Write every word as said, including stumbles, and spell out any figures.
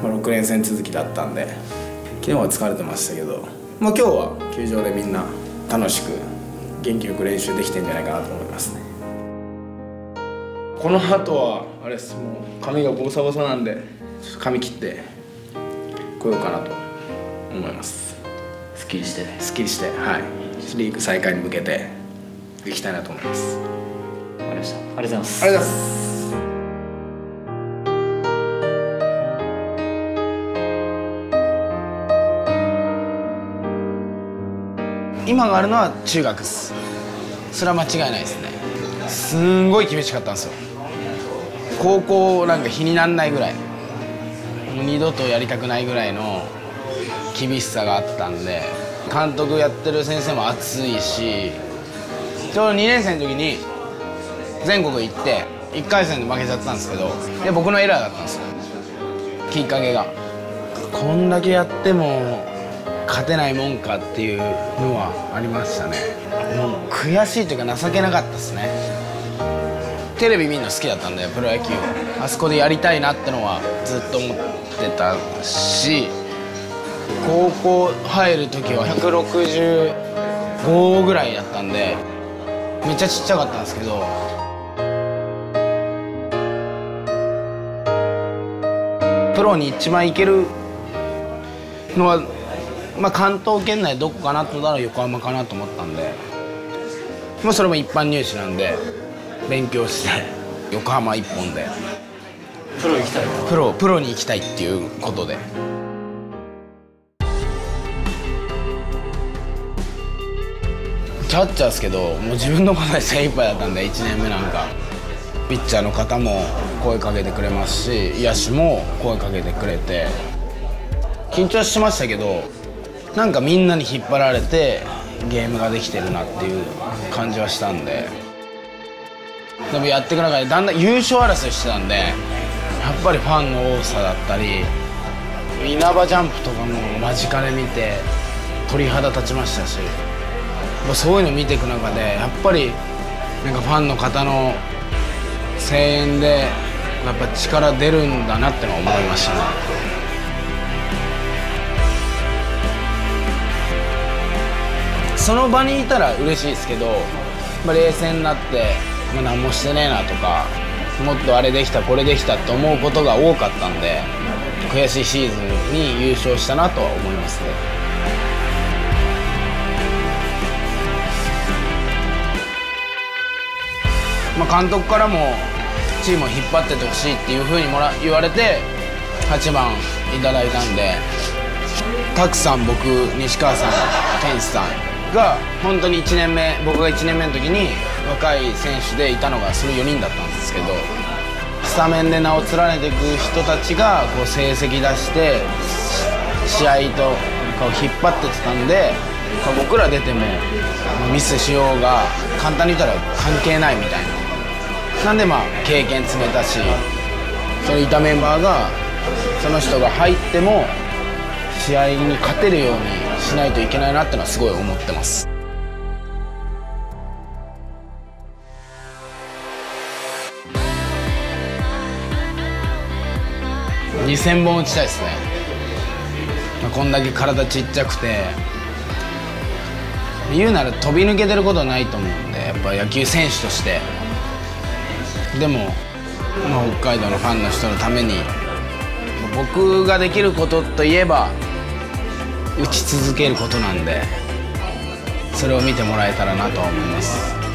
ろく連戦続きだったんで昨日は疲れてましたけど、まあ、今日は球場でみんな楽しく元気よく練習できてんじゃないかなと思いますね。この後はあれです、もう髪がボサボサなんでちょっと髪切ってこようかなと思います。 すっきりしてね。 すっきりして、はい、リーグ再開に向けていきたいなと思います。 わかりました。ありがとうございます。 ありがとうございます。今があるのは中学っす。それは間違いないですね。すんごい厳しかったんですよ。高校なんか比になんないぐらい、二度とやりたくないぐらいの厳しさがあったんで、監督やってる先生も熱いし、ちょうどにねん生の時に全国行っていっかい戦で負けちゃったんですけど、で僕のエラーだったんですよ、きっかけが。こんだけやっても勝てないもんかっていうのはありましたね。もう悔しいというか情けなかったですね。テレビ見るの好きだったんで、プロ野球あそこでやりたいなってのはずっと思ってたし、高校入る時はひゃくろくじゅうごぐらいだったんでめっちゃちっちゃかったんですけど、プロに一番いけるのは、まあ、関東圏内どこかなと思ったら横浜かなと思ったんで、まあ、それも一般入試なんで勉強して横浜一本でプロ行きたい。 プロプロに行きたいっていうことで。キャッチャーですけど、もう自分のことで精一杯だったんで、いちねんめなんかピッチャーの方も声かけてくれますし、野手も声かけてくれて緊張しましたけど、なんかみんなに引っ張られてゲームができてるなっていう感じはしたんで、でもやっていく中でだんだん優勝争いしてたんで、やっぱりファンの多さだったり稲葉ジャンプとかも間近で見て鳥肌立ちましたし、そういうの見ていく中でやっぱりなんかファンの方の声援でやっぱ力出るんだなってのは思いましたね。その場にいたら嬉しいですけど、まあ、冷静になって、まあ、何もしてねえなとか、もっとあれできたこれできたって思うことが多かったんで、悔しいシーズンに優勝したなとは思いますね。まあ、監督からもチームを引っ張ってってほしいっていうふうにもら言われてはちばんいただいたんで、たくさん僕、西川さん、天使さんが本当にいちねんめ、僕がいちねんめの時に若い選手でいたのがそのよにんだったんですけど、スタメンで名を連ねていく人たちがこう成績出して試合とかを引っ張ってってたんで、僕ら出てもミスしようが簡単に言ったら関係ないみたいな。なんでまあ経験積めたし、そのいたメンバーがその人が入っても試合に勝てるようにしないといけないなってのはすごい思ってます。にせんぼん打ちたいですね。まあ、こんだけ体ちっちゃくて、言うなら飛び抜けてることはないと思うんで、やっぱ野球選手として。でも、まあ、北海道のファンの人のために僕ができることといえば打ち続けることなんで、それを見てもらえたらなとは思います。